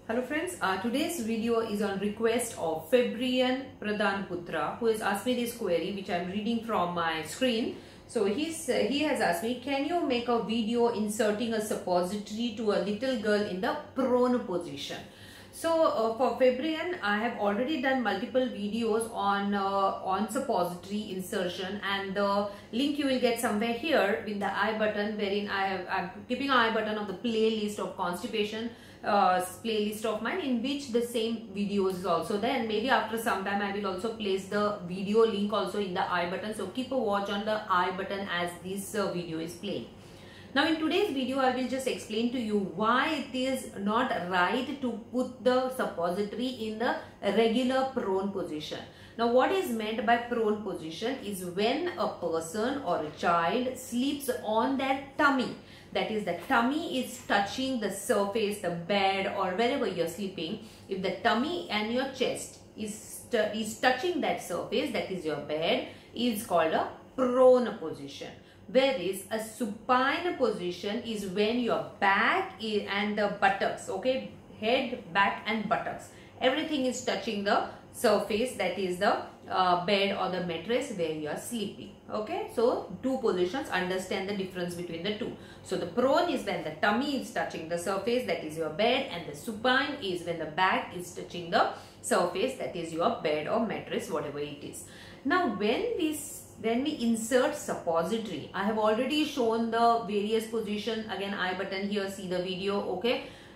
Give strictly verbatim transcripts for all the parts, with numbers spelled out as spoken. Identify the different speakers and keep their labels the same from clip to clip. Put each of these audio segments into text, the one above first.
Speaker 1: Hello friends, uh, today's video is on request of Fabrian Pradhanputra, who has asked me this query which I am reading from my screen. So he's, uh, he has asked me, can you make a video inserting a suppository to a little girl in the prone position? So uh, for Fabrian, I have already done multiple videos on uh, on suppository insertion, and the link you will get somewhere here in the I button, wherein I have I'm keeping an I button of the playlist of constipation uh, playlist of mine, in which the same videos is also there, and maybe after some time I will also place the video link also in the I button. So keep a watch on the I button as this uh, video is playing. Now in today's video, I will just explain to you why it is not right to put the suppository in the regular prone position. Now what is meant by prone position is when a person or a child sleeps on their tummy. That is, the tummy is touching the surface, the bed, or wherever you are sleeping. If the tummy and your chest is, is touching that surface, that is your bed, is called a prone position. Whereas a supine position is when your back is, and the buttocks, okay, head, back and buttocks, everything is touching the surface, that is the uh, bed or the mattress where you are sleeping. Okay, so two positions, understand the difference between the two. So the prone is when the tummy is touching the surface, that is your bed, and the supine is when the back is touching the surface, that is your bed or mattress, whatever it is. Now when we When we insert suppository, I have already shown the various position. Again, I button here, see the video, okay.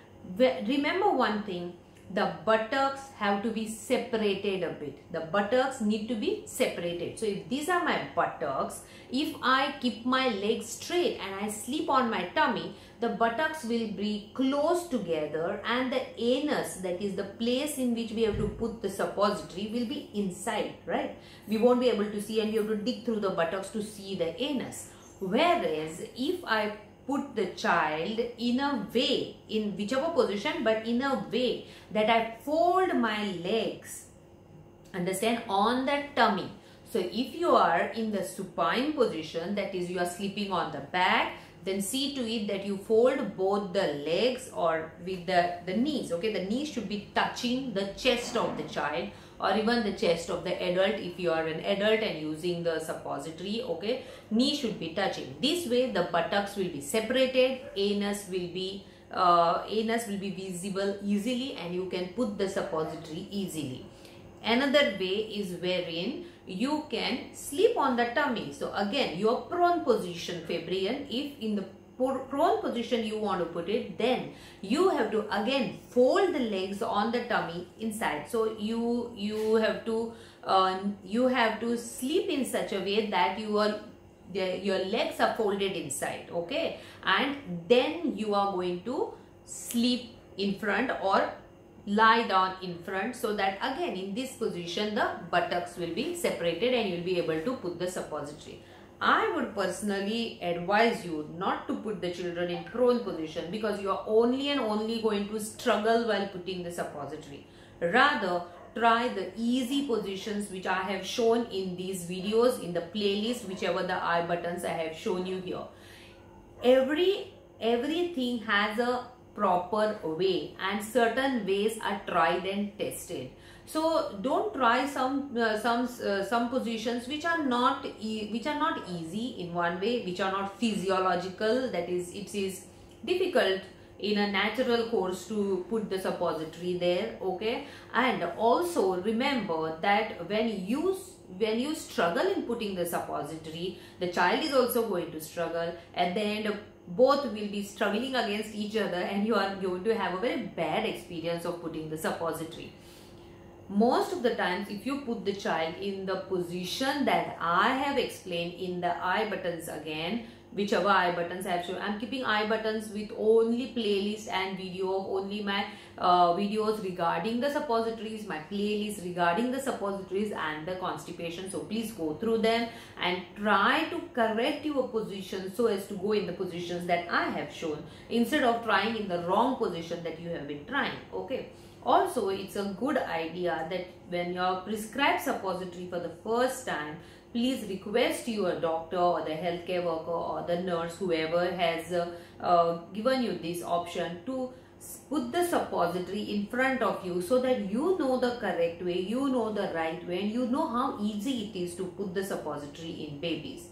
Speaker 1: Remember one thing, the buttocks have to be separated a bit. The buttocks need to be separated. So if these are my buttocks, if I keep my legs straight and I sleep on my tummy, the buttocks will be close together, and the anus, that is the place in which we have to put the suppository, will be inside, right? We won't be able to see, and we have to dig through the buttocks to see the anus. Whereas if I put the child in a way, in whichever position, but in a way that I fold my legs, understand, on the tummy. So if you are in the supine position, that is you are sleeping on the back, then see to it that you fold both the legs or with the, the knees, okay. The knees should be touching the chest of the child, or even the chest of the adult if you are an adult and using the suppository, okay. Knee should be touching. This way the buttocks will be separated, anus will be uh, anus will be visible easily, and you can put the suppository easily. Another way is wherein you can sleep on the tummy. So again, your prone position, Fabrian, if in the prone position you want to put it, then you have to again fold the legs on the tummy inside. So you you have to uh, you have to sleep in such a way that you are the, your legs are folded inside, okay, and then you are going to sleep in front or lie down in front, so that again in this position the buttocks will be separated and you will be able to put the suppository. I would personally advise you not to put the children in prone position, because you are only and only going to struggle while putting the suppository. Rather, try the easy positions which I have shown in these videos in the playlist, whichever the I buttons I have shown you here. Every everything has a proper way, and certain ways are tried and tested. So don't try some uh, some uh, some positions which are not e which are not easy in one way, which are not physiological, that is it is difficult in a natural course to put the suppository there, okay. And also remember that when you when you struggle in putting the suppository, the child is also going to struggle. At the end, both will be struggling against each other, and you are going to have a very bad experience of putting the suppository. Most of the times, if you put the child in the position that I have explained in the I buttons, again, whichever I buttons I have shown, I am keeping I buttons with only playlist and video of only my uh, videos regarding the suppositories, my playlist regarding the suppositories and the constipation. So please go through them and try to correct your position so as to go in the positions that I have shown, instead of trying in the wrong position that you have been trying, okay. Also, it's a good idea that when you are prescribed suppository for the first time, please request your doctor or the healthcare worker or the nurse, whoever has uh, uh, given you this option, to put the suppository in front of you so that you know the correct way, you know the right way, and you know how easy it is to put the suppository in babies.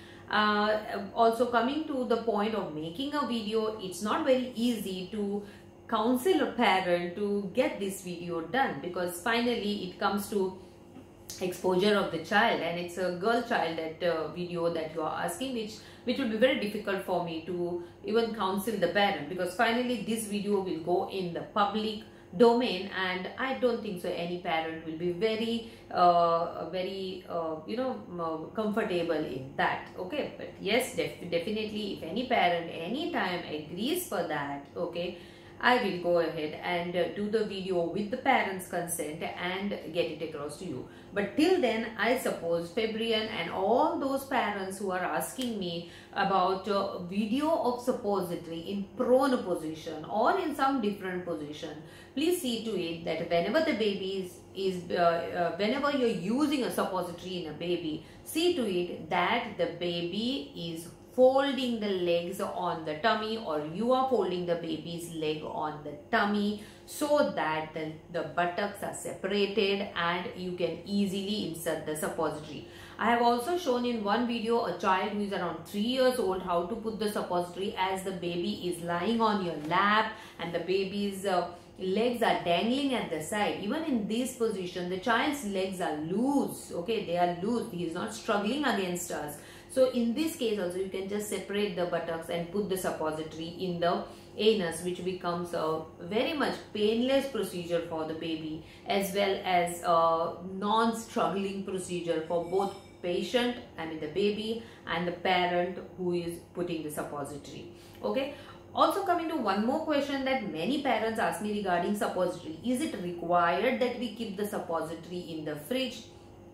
Speaker 1: Uh, also, coming to the point of making a video, it's not very easy to counsel a parent to get this video done, because finally it comes to exposure of the child, and it's a girl child that uh, video that you are asking, which which will be very difficult for me to even counsel the parent, because finally this video will go in the public domain, and I don't think so any parent will be very uh, very uh, you know comfortable in that. Okay, but yes, def definitely if any parent anytime agrees for that, okay, I will go ahead and uh, do the video with the parents' consent and get it across to you. But till then, I suppose Fabrian and all those parents who are asking me about uh, video of suppository in prone position or in some different position, please see to it that whenever the baby is, is uh, uh, whenever you're using a suppository in a baby, see to it that the baby is folding the legs on the tummy, or you are folding the baby's leg on the tummy, so that the, the buttocks are separated and you can easily insert the suppository. I have also shown in one video a child who is around three years old how to put the suppository as the baby is lying on your lap and the baby's uh, legs are dangling at the side. Even in this position, the child's legs are loose. Okay, they are loose. He is not struggling against us. So in this case also, you can just separate the buttocks and put the suppository in the anus, which becomes a very much painless procedure for the baby, as well as a non-struggling procedure for both patient, I mean the baby, and the parent who is putting the suppository. Okay. Also, coming to one more question that many parents ask me regarding suppository: is it required that we keep the suppository in the fridge?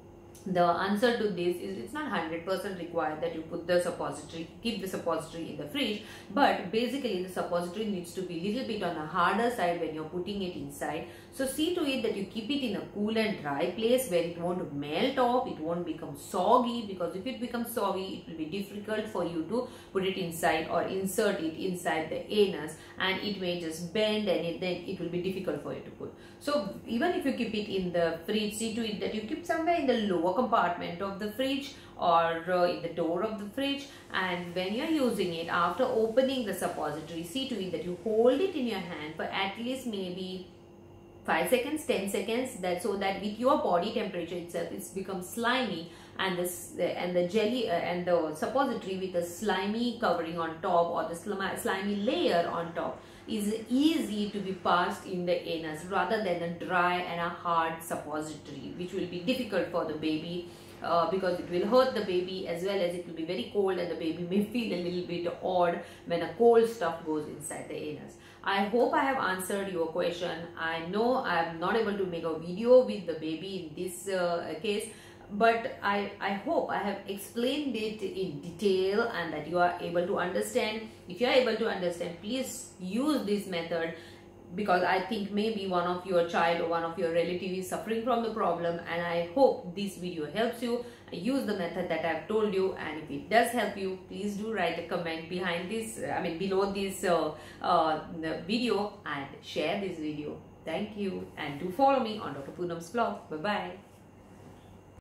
Speaker 1: The answer to this is it's not one hundred percent required that you put the suppository, keep the suppository in the fridge, but basically the suppository needs to be little bit on a harder side when you're putting it inside. So see to it that you keep it in a cool and dry place where it won't melt off, it won't become soggy, because if it becomes soggy, it will be difficult for you to put it inside or insert it inside the anus, and it may just bend, and it, then it will be difficult for you to put. So even if you keep it in the fridge, see to it that you keep somewhere in the lower compartment of the fridge or uh, in the door of the fridge, and when you are using it, after opening the suppository, see to it that you hold it in your hand for at least maybe five seconds, ten seconds, that so that with your body temperature itself it's become slimy, and this and the jelly uh, and the suppository with the slimy covering on top, or the slimy layer on top, is easy to be passed in the anus rather than a dry and a hard suppository, which will be difficult for the baby uh, because it will hurt the baby, as well as it will be very cold, and the baby may feel a little bit odd when a cold stuff goes inside the anus. I hope I have answered your question. I know I am not able to make a video with the baby in this uh, case, but I, I hope I have explained it in detail and that you are able to understand. If you are able to understand, please use this method, because I think maybe one of your child or one of your relative is suffering from the problem, and I hope this video helps you. Use the method that I have told you, and if it does help you, please do write a comment behind this, I mean below this uh, uh, video, and share this video. Thank you, and do follow me on Doctor Poonam's blog. Bye bye.